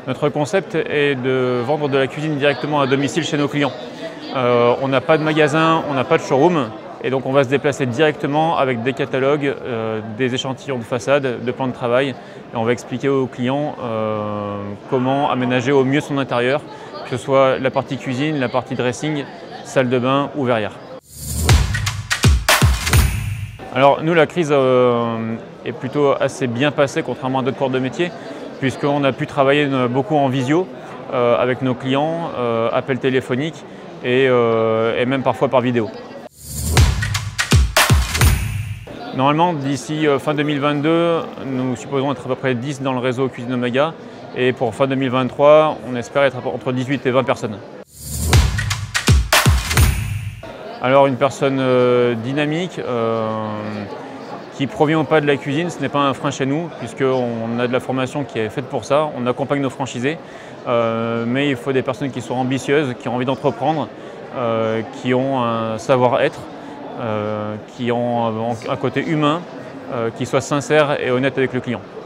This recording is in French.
Notre concept est de vendre de la cuisine directement à domicile chez nos clients. On n'a pas de magasin, on n'a pas de showroom, et donc on va se déplacer directement avec des catalogues, des échantillons de façade, de plans de travail, et on va expliquer aux clients comment aménager au mieux son intérieur, que ce soit la partie cuisine, la partie dressing, salle de bain ou verrière. Alors nous, la crise est plutôt assez bien passée contrairement à d'autres corps de métier, puisqu'on a pu travailler beaucoup en visio avec nos clients, appels téléphoniques et même parfois par vidéo. Normalement, d'ici fin 2022, nous supposons être à peu près 10 dans le réseau Cuisine Omega, et pour fin 2023, on espère être entre 18 et 20 personnes. Alors une personne dynamique, qui provient ou pas de la cuisine, ce n'est pas un frein chez nous, puisqu'on a de la formation qui est faite pour ça, on accompagne nos franchisés, mais il faut des personnes qui sont ambitieuses, qui ont envie d'entreprendre, qui ont un savoir-être, qui ont un côté humain, qui soit sincère et honnête avec le client.